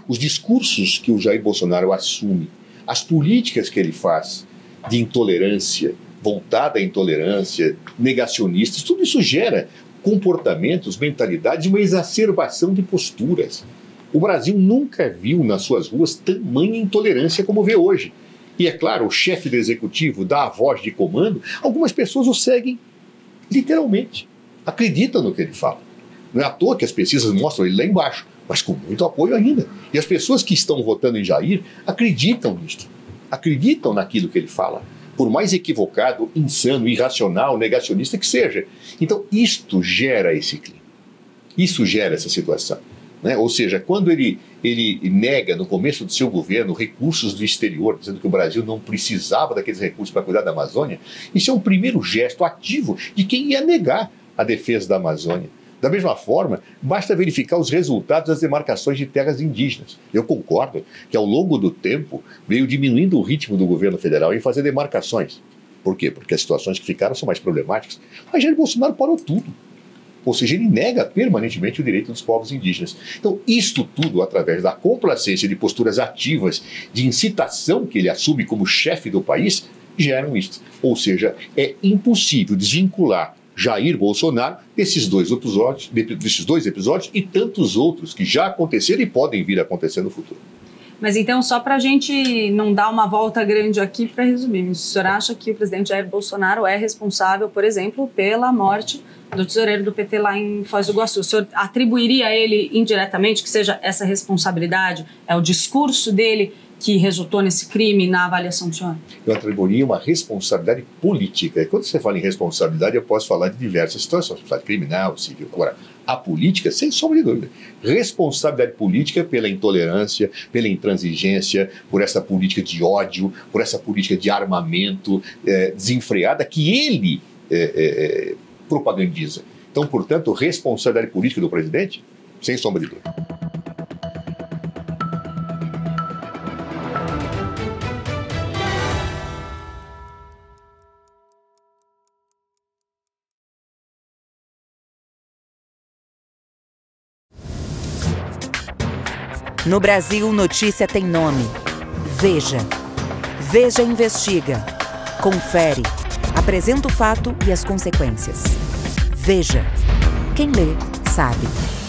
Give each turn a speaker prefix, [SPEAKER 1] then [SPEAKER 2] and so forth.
[SPEAKER 1] os discursos que o Jair Bolsonaro assume, as políticas que ele faz de intolerância, voltada à intolerância, negacionistas, tudo isso gera comportamentos, mentalidades, uma exacerbação de posturas. O Brasil nunca viu nas suas ruas tamanha intolerância como vê hoje. E é claro, o chefe do executivo dá a voz de comando, algumas pessoas o seguem literalmente, acreditam no que ele fala. Não é à toa que as pesquisas mostram ele lá embaixo, mas com muito apoio ainda. E as pessoas que estão votando em Jair acreditam nisso, acreditam naquilo que ele fala, por mais equivocado, insano, irracional, negacionista que seja. Então isto gera esse clima, isso gera essa situação. Ou seja, quando ele nega no começo do seu governo recursos do exterior, dizendo que o Brasil não precisava daqueles recursos para cuidar da Amazônia, isso é um primeiro gesto ativo de quem ia negar a defesa da Amazônia. Da mesma forma, basta verificar os resultados das demarcações de terras indígenas. Eu concordo que ao longo do tempo veio diminuindo o ritmo do governo federal em fazer demarcações. Por quê? Porque as situações que ficaram são mais problemáticas. Mas Jair Bolsonaro parou tudo. Ou seja, ele nega permanentemente o direito dos povos indígenas. Então, isto tudo, através da complacência de posturas ativas, de incitação que ele assume como chefe do país, geram isto. Ou seja, é impossível desvincular Jair Bolsonaro desses dois episódios e tantos outros que já aconteceram e podem vir a acontecer no futuro.
[SPEAKER 2] Mas então, só para a gente não dar uma volta grande aqui, para resumir, o senhor acha que o presidente Jair Bolsonaro é responsável, por exemplo, pela morte do tesoureiro do PT lá em Foz do Iguaçu? O senhor atribuiria a ele indiretamente que seja essa responsabilidade? É o discurso dele que resultou nesse crime na avaliação do senhor? Eu
[SPEAKER 1] atribuiria uma responsabilidade política. E quando você fala em responsabilidade, eu posso falar de diversas situações, responsabilidade criminal, civil. Agora, a política, sem sombra de dúvida, responsabilidade política pela intolerância, pela intransigência, por essa política de ódio, por essa política de armamento desenfreada que ele propagandiza. Então, portanto, responsabilidade política do presidente, sem sombra de dúvida.
[SPEAKER 3] No Brasil, notícia tem nome. Veja. Veja investiga. Confere. Apresenta o fato e as consequências. Veja. Quem lê, sabe.